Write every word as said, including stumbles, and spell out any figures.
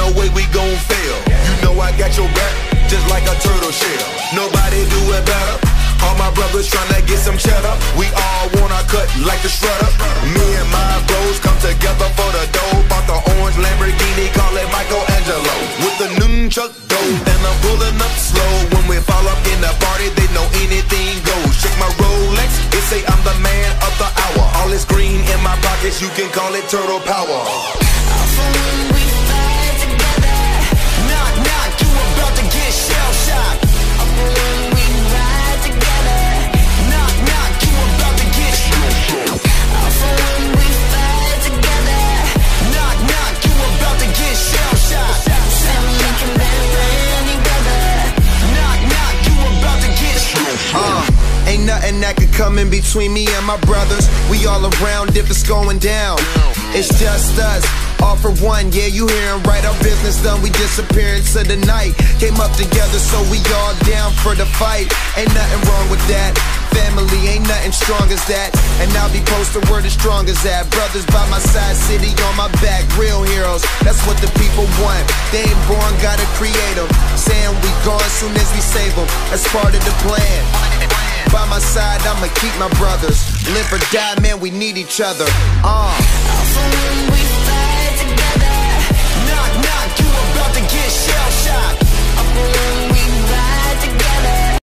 no way we gon' fail. You know I got your back, just like a turtle shell. Nobody do it better. All my brothers tryna get some cheddar. We all wanna cut like the shredder. Me and my bros come together for the dough. Bought the orange Lamborghini, call it Michelangelo. With the nunchuck dough, and I'm pulling up slow. When we fall up in the party, they know anything goes. Check my Rolex, they say I'm the man of the hour. All this green in my pockets, you can call it turtle power. When we fight together, knock, knock, you about to get shell-shocked. When we ride together, knock, knock, you about to get shell-shocked. When we fight together, knock, knock, you about to get shell-shocked. Seven can better together, knock, knock, you about to get shell-shocked. Uh, ain't nothing that could come in between me and my brothers. We all around if it's going down. It's just us, all for one, yeah, you hearin' right. Our business done, we disappear into the night. Came up together, so we all down for the fight. Ain't nothing wrong with that. Family ain't nothing strong as that. And I'll be posted where the strong as that. Brothers by my side, city on my back. Real heroes, that's what the people want. They ain't born, gotta create them. Saying we gone soon as we save them. That's part of the plan. By my side, I'ma keep my brothers. Live or die, man, we need each other. Uh. When we